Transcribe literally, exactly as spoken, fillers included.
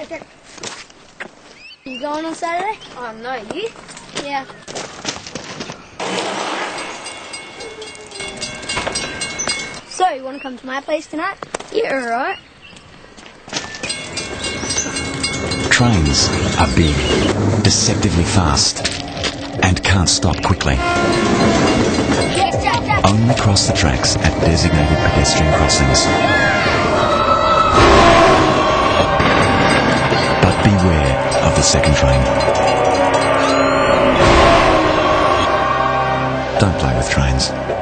okay. You going on Saturday? Oh, no, you? Yeah. So, you want to come to my place tonight? Yeah, alright. Trains are big, deceptively fast, and can't stop quickly. Yes, Jack, Jack. Only cross the tracks at designated pedestrian crossings. But beware of the second train. Don't play with trains.